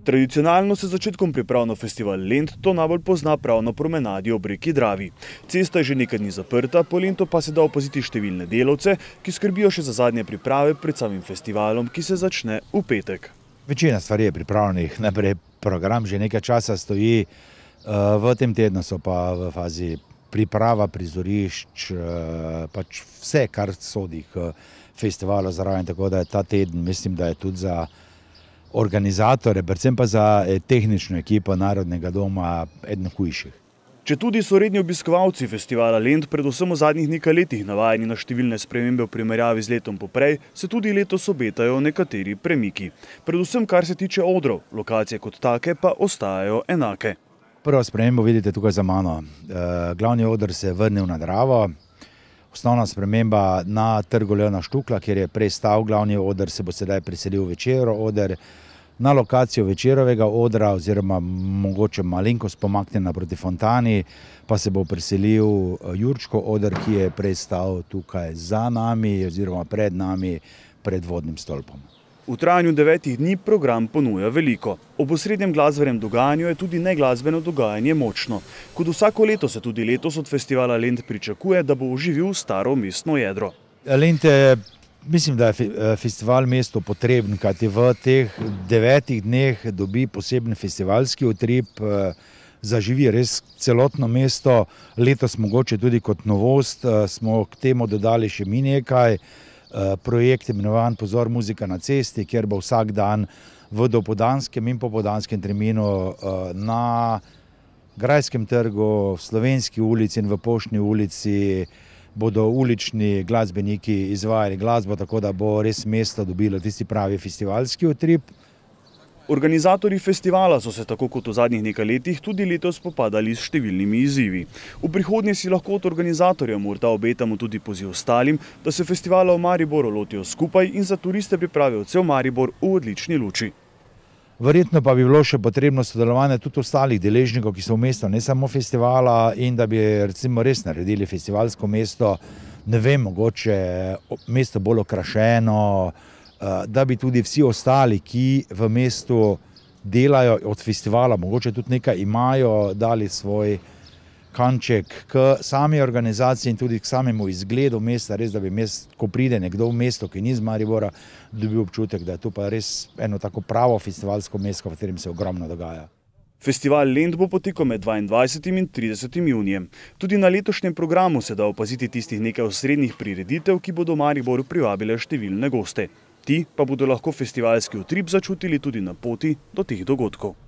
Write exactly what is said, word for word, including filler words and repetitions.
Tradicionalno se z začetkom priprav na festival Lent to najbolj pozna prav na promenadi ob reki Dravi. Cesta je že nekaj dni zaprta, po Lentu pa se da opaziti številne delavce, ki skrbijo še za zadnje priprave pred samim festivalom, ki se začne v petek. Večina stvari je pripravljenih, najprej program že nekaj časa stoji, v tem tednu so pa v fazi priprava prizorišč, pač vse, kar sodi k festivalu zraven, tako da je ta teden, mislim, da je tudi za organizatore, predvsem pa za tehnično ekipo Narodnega doma eden hujših. Četudi so redni obiskovalci festivala Lent predvsem v zadnjih nekaj letih navajeni na številne spremembe v primerjavi z letom poprej, se tudi letos obetajo nekateri premiki. Predvsem kar se tiče odrov, lokacije kot take pa ostajajo enake. Prvo spremembo vidite tukaj za mano. Glavni oder se je vrnil na Dravo. Osnovna sprememba na Trgu Leona Štukla, kjer je prej stal glavni oder, se bo sedaj preselil Večerov oder. Na lokacijo Večerovega odra oziroma mogoče malenkost pomaknjena proti fontani pa se bo preselil Jurčkov oder, ki je prej stal tukaj za nami oziroma pred nami pred vodnim stolpom. V trajanju devetih dni program ponuja veliko. Ob osrednjem glasbenem dogajanju je tudi neglasbeno dogajanje močno. Kot vsako leto se tudi letos od festivala Lent pričakuje, da bo oživil staro mestno jedro. Lent je, mislim, da je festival mestu potreben, kajti v teh devetih dneh dobi poseben festivalski utrip, zaživi res celotno mesto. Letos mogoče tudi kot novost smo k temu dodali še mi nekaj. Projekt imenovan Pozor, muzika na cesti, kjer bo vsak dan v dopoldanskem in popoldanskem terminu na Grajskem trgu, v Slovenski ulici in v Poštni ulici bodo ulični glasbeniki izvajali glasbo, tako da bo res mesto dobilo tisti pravi festivalski utrip. Organizatorji festivala so se tako kot v zadnjih nekaj letih tudi letos spopadali s številnimi izzivi. V prihodnje si lahko od organizatorjev morda obetamo tudi poziv ostalim, da se festivala v Mariboru lotijo skupaj in za turiste pripravijo cel Maribor v odlični luči. Verjetno pa bi bilo še potrebno sodelovanje tudi ostalih deležnikov, ki so v mestu, ne samo festivala, in da bi recimo res naredili festivalsko mesto, ne vem, mogoče mesto bolj okrašeno, da bi tudi vsi ostali, ki v mestu delajo od festivala, mogoče tudi nekaj imajo, dali svoj kanček k sami organizaciji in tudi k samemu izgledu mesta, res da bi mest, ko pride nekdo v mesto, ki ni iz Maribora, dobil občutek, da je to pa res eno tako pravo festivalsko mesto, v katerem se ogromno dogaja. Festival Lent bo potekal med dvaindvajsetim in tridesetim junijem. Tudi na letošnjem programu se da opaziti tistih nekaj osrednjih prireditev, ki bodo v Mariboru privabile številne goste. Ti pa bodo lahko festivalski utrip začutili tudi na poti do teh dogodkov.